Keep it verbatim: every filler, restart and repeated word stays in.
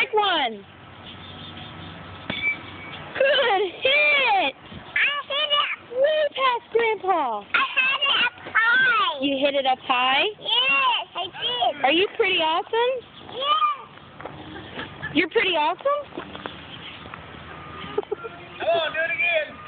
Take one. Good hit. I hit it. Way past Grandpa. I had it up high. You hit it up high? Yes, I did. Are you pretty awesome? Yes. You're pretty awesome? Come on, do it again.